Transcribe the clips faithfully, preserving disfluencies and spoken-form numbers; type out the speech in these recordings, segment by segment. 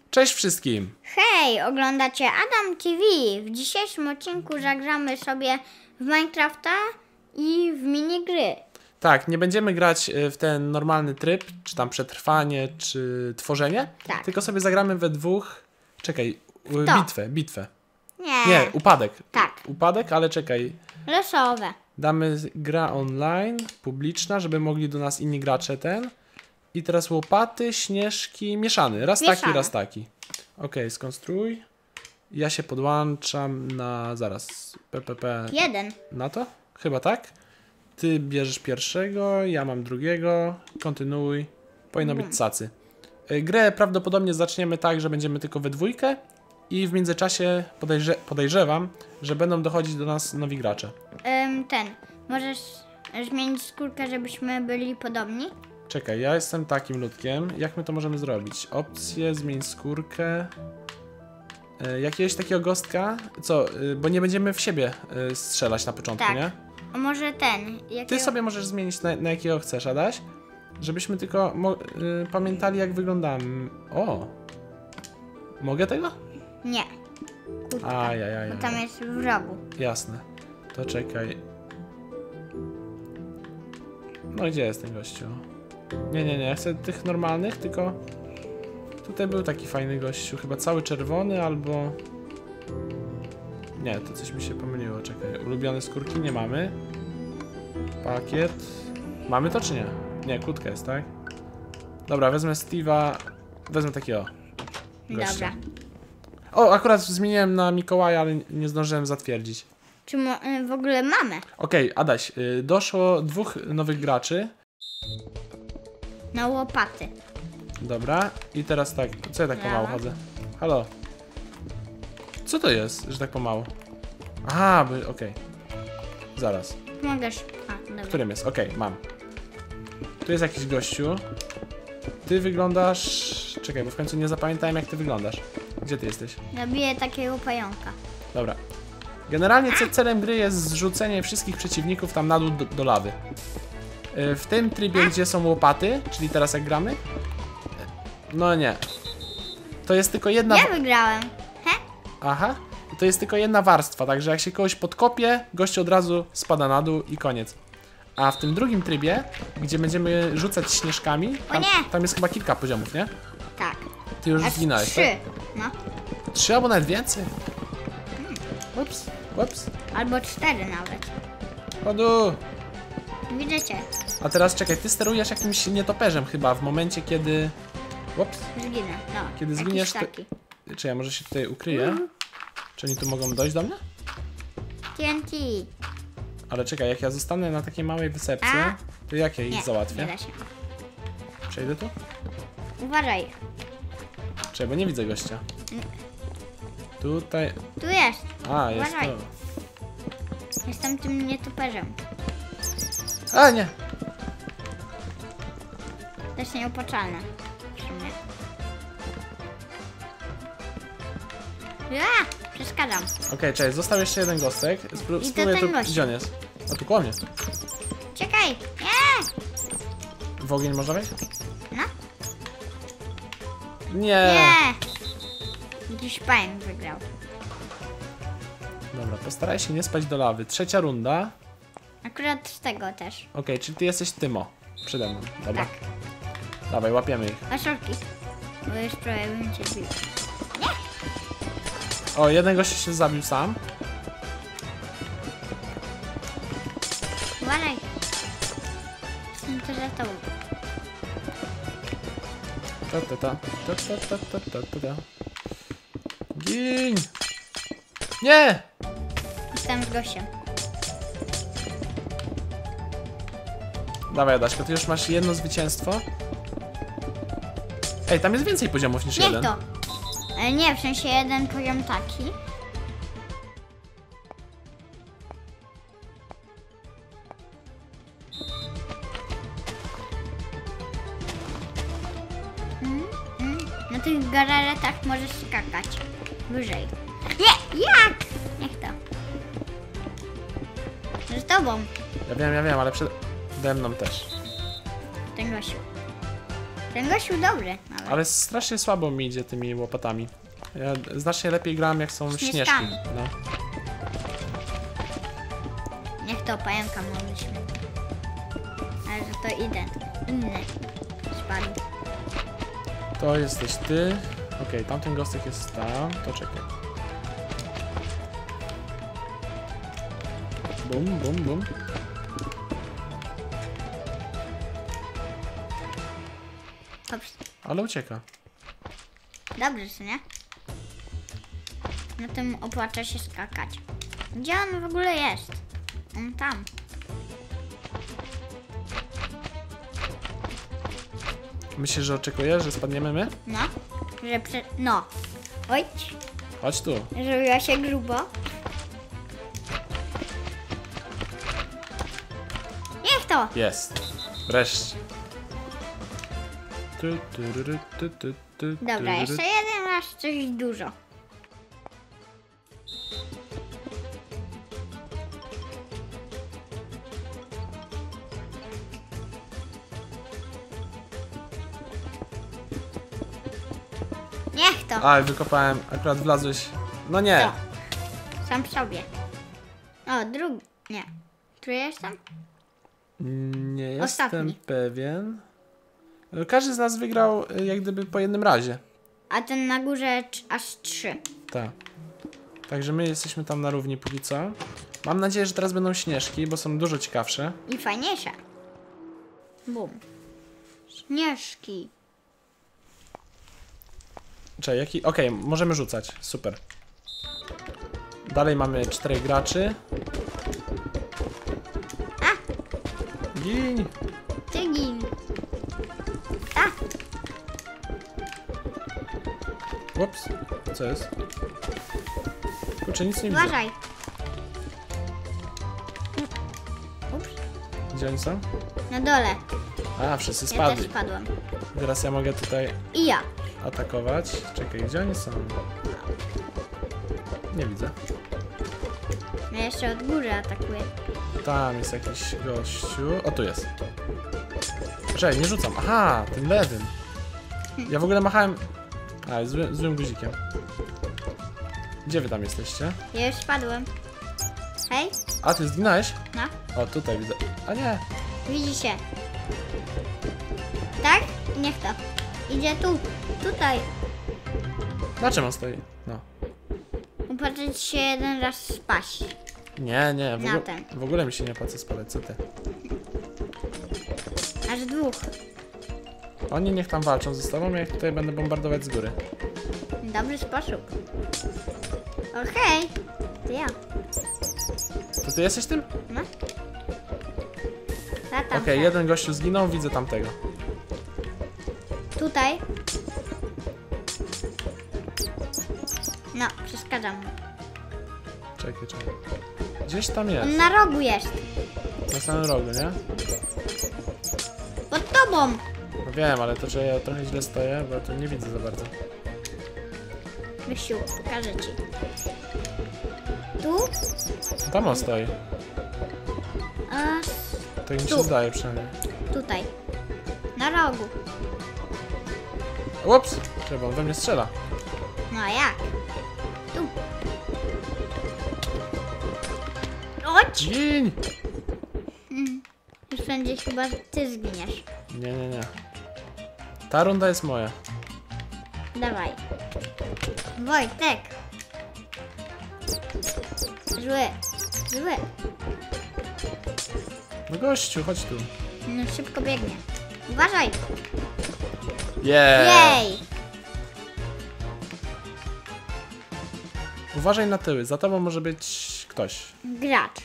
Cześć wszystkim! Hej, oglądacie Adam T V. W dzisiejszym odcinku zagramy sobie w Minecrafta i w minigry. Tak, nie będziemy grać w ten normalny tryb, czy tam przetrwanie, czy tworzenie, Tak. tylko sobie zagramy we dwóch. Czekaj, To. bitwę, bitwę. Nie. Nie, upadek. Tak. Upadek, ale czekaj. Losowe. Damy gra online, publiczna, żeby mogli do nas inni gracze ten. I teraz łopaty, śnieżki, mieszany. Raz taki, Mieszane. raz taki. Okej, skonstruuj. Ja się podłączam na... zaraz. P P P. Jeden. Na to? Chyba tak. Ty bierzesz pierwszego, ja mam drugiego. Kontynuuj. Powinno być cacy. Y, Grę prawdopodobnie zaczniemy tak, że będziemy tylko we dwójkę. I w międzyczasie podejrze podejrzewam, że będą dochodzić do nas nowi gracze. Ym, ten. Możesz zmienić skórkę, żebyśmy byli podobni? Czekaj, ja jestem takim ludkiem. Jak my to możemy zrobić? Opcje, zmień skórkę. Y, jakiegoś takiego gostka? Co? Y, bo nie będziemy w siebie y, strzelać na początku, Tak. nie? A może ten? Jakiego... Ty sobie możesz zmienić na, na jakiego chcesz, Adaś? Żebyśmy tylko y, pamiętali, jak wyglądamy. O! Mogę tego? Nie. Kurtka. Ajajaj. Bo tam jest w rogu. Jasne. To czekaj. No gdzie jest ten gościu? Nie, nie, nie. Ja chcę tych normalnych, tylko... Tutaj był taki fajny gościu. Chyba cały czerwony, albo... Nie, to coś mi się pomyliło. Czekaj. Ulubione skórki nie mamy. Pakiet. Mamy to czy nie? Nie, kłódka jest, tak? Dobra, wezmę Steve'a. Wezmę takiego gościa. Dobra. O, akurat zmieniłem na Mikołaja, ale nie zdążyłem zatwierdzić. Czy mo- y, w ogóle mamy? Okej, okay, Adaś, y, doszło dwóch nowych graczy. Na łopaty. Dobra, i teraz tak, co ja tak pomału Brawo. chodzę? Halo? Co to jest, że tak pomału? Aha, by, okej. Okay. Zaraz. Mogesz. A, dobra. Którym jest? Okej, okay, mam. Tu jest jakiś gościu. Ty wyglądasz... Czekaj, bo w końcu nie zapamiętałem, jak ty wyglądasz. Gdzie ty jesteś? Zabiję takiego pająka. Dobra. Generalnie celem gry jest zrzucenie wszystkich przeciwników tam na dół do, do lawy. Yy, w tym trybie, gdzie są łopaty, czyli teraz jak gramy. No nie. To jest tylko jedna... Ja wygrałem. He? Aha. To jest tylko jedna warstwa, także jak się kogoś podkopie, gość od razu spada na dół i koniec. A w tym drugim trybie, gdzie będziemy rzucać śnieżkami, tam, O nie! tam jest chyba kilka poziomów, nie? Tak. Ty już Aż zginąłeś, trzy. No. tak? Trzy albo nawet więcej. Ups, ups. Albo cztery nawet. Chodu. Widzę cię. A teraz czekaj, ty sterujesz jakimś nietoperzem chyba w momencie, kiedy... Ups. Zginę. No. Kiedy jakiś zginiesz, ty... taki. Czy ja może się tutaj ukryję? Czy oni tu mogą dojść do mnie? T N T. Ale czekaj, jak ja zostanę na takiej małej wysepce, A? to jak ja Nie, ich załatwię? nie da się. Przejdę tu? Uważaj. Czekaj, bo nie widzę gościa. Tutaj... Tu jest. A, jest Uważaj. to. Jestem tym nietoperzem. A, nie! To jest nieopłacalne. W sumie. Ja! Przeszkadzam. Okej, okay, cześć, został jeszcze jeden gostek. Spró I to spróbuję ten tu... gościu. Gdzie on jest? A tu koło mnie. Czekaj! Nie! W ogień można wejść? No. Nie! Nie! Jakiś pająk wygrał. Dobra, postaraj się nie spać do lawy. Trzecia runda. Akurat z tego też. Okej, okay, czyli ty jesteś Tymo. Przede mną. Dobra. Tak. Dawaj, łapiemy ich. Maszorki. Bo już prawie bym cię bił. O, jeden gość się zabił sam. Uważaj. Jestem tu za tobą. Ta, ta, ta. Ta, ta, ta, ta, ta, ta. Gin! Nie! Jestem z gościem. Dawaj, Adaśko, ty już masz jedno zwycięstwo. Ej, tam jest więcej poziomów niż Niech jeden. to. Ale nie, w sensie jeden poziom taki. Mm, mm. Na tych gararetach możesz skakać. Wyżej. Nie! Jak? Niech to. Z tobą. Ja wiem, ja wiem, ale przede mną też. Ten gościu. Ten gościu dobry nawet. Ale strasznie słabo mi idzie tymi łopatami. Ja znacznie lepiej gram jak są śnieżki. Śnieżkami. No. Niech to pająka mogliśmy. Ale że to ident. Inny. Spadł. To jesteś ty. Okej, okay, tamten gostek jest tam. To czekaj. Bum, bum, bum. Dobrze. Ale ucieka. Dobrze, co nie? Na tym opłaca się skakać. Gdzie on w ogóle jest? On tam. Myślisz, że oczekujesz, że spadniemy my? No. Że prze... No. Oj. Chodź tu. Zrobiła się grubo. Niech to! Jest. Wreszcie. Tu, tu, ru, ru, tu, tu, tu, Dobra, tu, ru. jeszcze jeden raz coś dużo. Niech to! Aj, wykopałem. Akurat wlazłeś. No nie. To. Sam sobie. O, drugi. Nie. Tu jestem? Nie jestem Ostatni. pewien. Każdy z nas wygrał y, jak gdyby po jednym razie. A ten na górze cz- aż trzy. Tak. Także my jesteśmy tam na równi póki co. Mam nadzieję, że teraz będą śnieżki, bo są dużo ciekawsze. I fajniejsze. Bum. Śnieżki. Czekaj, jaki? Okej, możemy rzucać. Super. Dalej mamy czterech graczy. A! Gin! Ty gin. A! Ups. Co jest? Kurczę, nic nie widzę. Uważaj. Ups. Gdzie oni są? Na dole. A, wszyscy Ja spadli. też spadłam. Teraz ja mogę tutaj I ja. atakować. Czekaj, gdzie oni są? Nie widzę. Ja jeszcze od góry atakuję. Tam jest jakiś gościu. O, tu jest. Czekaj, nie rzucam. Aha, tym lewym. Ja w ogóle machałem... A, zły, złym guzikiem. Gdzie wy tam jesteście? Ja już spadłem. Hej? A, ty zginąłeś? No. O, tutaj widzę. A nie. Widzicie? Tak? Niech to. Idzie tu. Tutaj. Na czym on stoi? No. Upatrzeć się jeden raz spaść. Nie, nie, w, Na ogóle, ten. w ogóle mi się nie opłaca spadać, co ty? Aż dwóch. Oni niech tam walczą ze sobą, ja ich tutaj będę bombardować z góry. Dobry sposób. Okej. To ja. To ty jesteś tym? No. Latam Okej, se. jeden gościu zginął, widzę tamtego. Tutaj. No, przeszkadzam mu. Czekaj, czekaj. Gdzieś tam On jest. na rogu jest. Na samym rogu, nie? Pod tobą. No wiem, ale to, że ja trochę źle stoję, bo ja tu nie widzę za bardzo. Wysiu, pokażę ci. Tu? Tam on stoi. A Tak mi się Tu. zdaje przynajmniej. tutaj. Na rogu. Ups! Trzeba, on we mnie strzela. No a jak? Tu. Chodź! Gin! Mm. Już będzie chyba ty zginiesz. Nie, nie, nie. Ta runda jest moja. Dawaj. Wojtek. Zły. Zły. No gościu, chodź tu. No szybko biegnie. Uważaj. Yeah. Jej. Uważaj na tyły, za tobą może być ktoś. Gracz.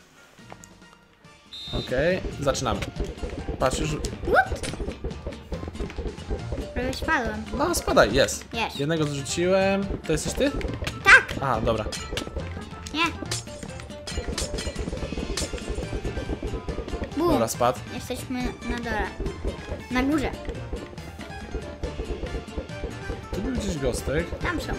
Okej, zaczynamy. Patrz już. What? Prawie spadłem. No, spadaj, jest. Jest. Jednego zrzuciłem. To jesteś ty? Tak. Aha, dobra. Nie. Bum. Dobra, spadł. Jesteśmy na dole. Na górze. Tu był gdzieś gostek. Tam są.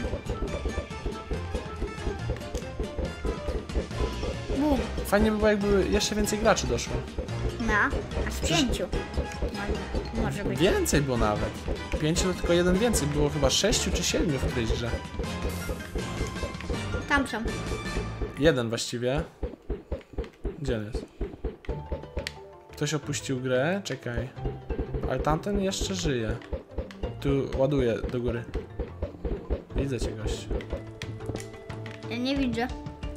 Bum. Fajnie by było, jakby jeszcze więcej graczy doszło. No. Aż pięciu. Może, może być. Więcej było nawet. Pięciu to tylko jeden więcej. Było chyba sześciu czy siedmiu w którejś grze. Tam są. Jeden właściwie. Gdzie on jest? Ktoś opuścił grę? Czekaj. Ale tamten jeszcze żyje. Tu ładuje do góry. Widzę cię, gościu. Ja nie widzę.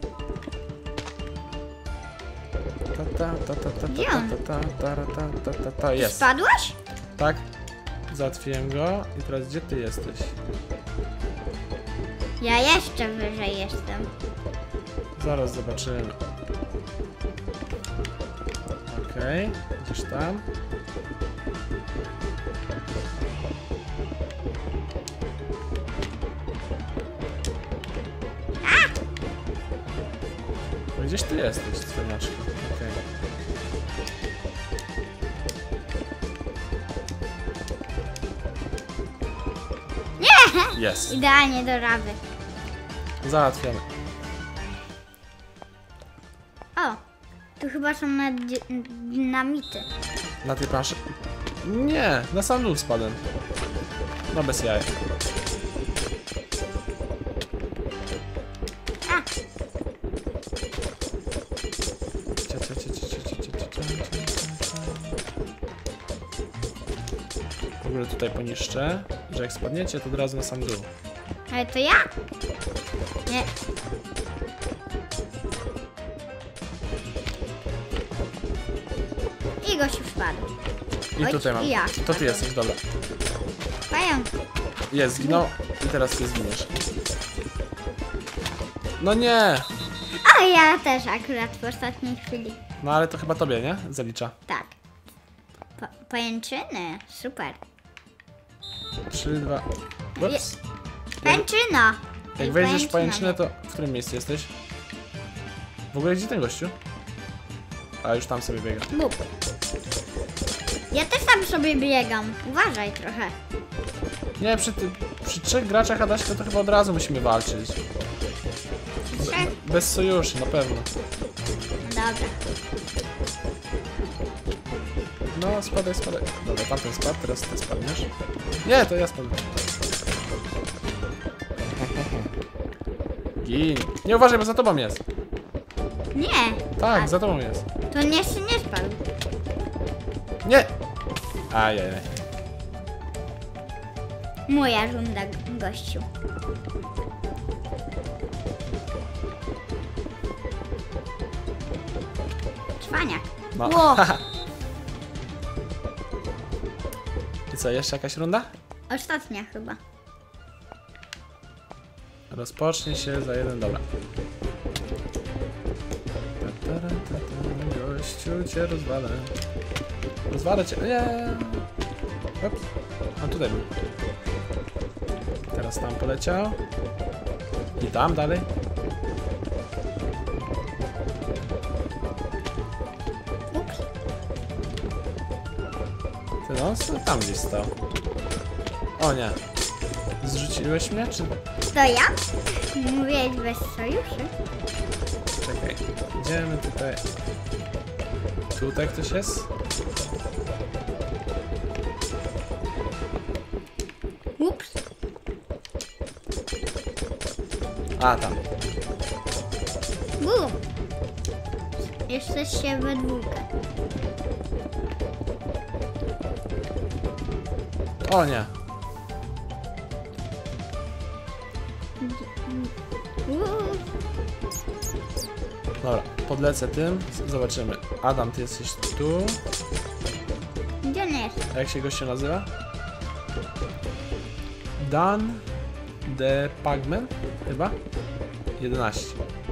Ta ta ta ta ta Gdzie ta on? ta ta ta ta ta ta ta jest. Spadłaś? Tak. Załatwiłem go. I teraz gdzie ty jesteś? Ja jeszcze wyżej jestem. Zaraz zobaczymy. Okej, gdzieś tam. No gdzieś ty jesteś, cwaniaczku. Okej. Nie! Jest. Idealnie do rawy. Załatwiamy. O, tu chyba są na dy- dynamity. Na tej planszy. Nie, na sam dół spadłem. No bez jaj. A, Cia, cia, cia, cia, cia, cia, cia, cia, cia, cia. W ogóle tutaj poniszczę, że jak spadniecie, to od razu na sam dół. ale to ja? Nie. I gościu wpadł. I Oj, tutaj mam. i ja. To ty jesteś, dobra. Pająk. Jest, zginął. I teraz ty zginiesz. No nie! A ja też akurat w ostatniej chwili. No ale to chyba tobie, nie? Zalicza. Tak. Pa pajęczyny. Super. trzy, dwa. Ups. Pajęczyna. Jak wejdziesz w pajęczynę, to w którym miejscu jesteś? W ogóle gdzie ten gościu? A już tam sobie biega. Bób. Ja też tam sobie biegam. Uważaj trochę. Nie, przy, ty, przy trzech graczach Adaśka to chyba od razu musimy walczyć. Trzech? Bez sojuszy, na pewno. No dobra. No, spadaj, spadaj. Dobra, tamten spadł, teraz ty spadniesz. Nie, to ja spadłem. Gin. Nie uważaj, bo za tobą jest. Nie. Tak, A za tobą jest. to nie jeszcze nie spadł. Nie! Ajajaj. Moja runda, gościu. Cwaniak. No. Ło. I co, jeszcze jakaś runda? Ostatnia chyba. Rozpocznie się za jeden, dobra. Ta, ta, ta, ta, ta, gościu cię rozwalę. Rozwalę cię, nie. Ups. A tutaj był. Teraz tam poleciał. I tam dalej. Ups. Ty no, co tam gdzieś stał. O nie. Zrzuciłeś mnie, czy... To ja? Mówiłeś bez sojuszy? Czekaj. Idziemy tutaj. Tutaj ktoś jest? Ups. A, tam. Bum. Jesteście we dwójkę. O nie. Uuu. Dobra, podlecę tym. Zobaczymy. Adam, ty jesteś tu. Gdzie on jest? A jak się gościu nazywa? Dan de Pagman? Chyba? jedenaście.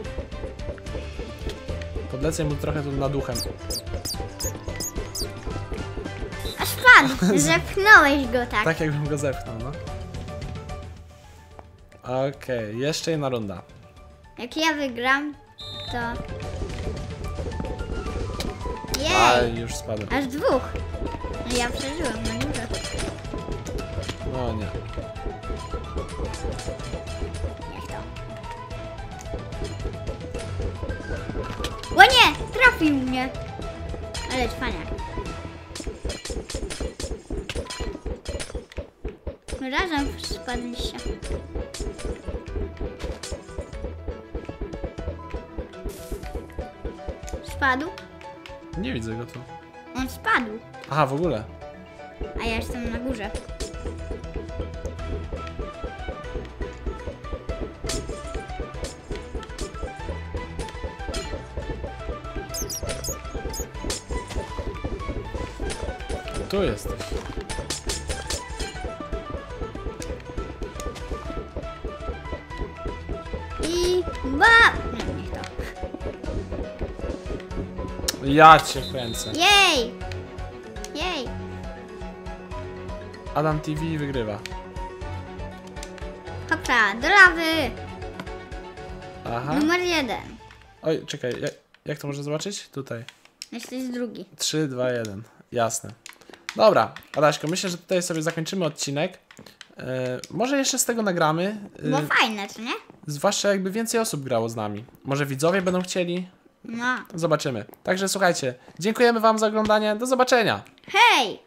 Podlecę mu trochę tu nad duchem. Aż padł. Zepchnąłeś go tak. Tak jakbym go zepchnął, no. Okej, jeszcze jedna runda. Jak ja wygram, to... Ale Jej! już spadłem. Aż dwóch. No ja przeżyłem na górze. No nie. Niech to. O nie! Trafił mnie! Ale cwaniak. Razem spadliście. Spadł? Nie widzę go tu. On spadł, Aha, w ogóle. a ja jestem na górze. Tu jesteś. I ba! Nie, nie to. Ja cię kręcę. Jej! Jej! Adam T V wygrywa. Hopsa, do lawy! Aha. Numer jeden. Oj, czekaj, jak, jak to można zobaczyć? Tutaj. Jesteś drugi. trzy, dwa, jeden. Jasne. Dobra, Adaśko, myślę, że tutaj sobie zakończymy odcinek. E, może jeszcze z tego nagramy. E, Było fajne, co nie? zwłaszcza jakby więcej osób grało z nami. Może widzowie będą chcieli? No. Zobaczymy. Także słuchajcie, dziękujemy wam za oglądanie. Do zobaczenia. Hej!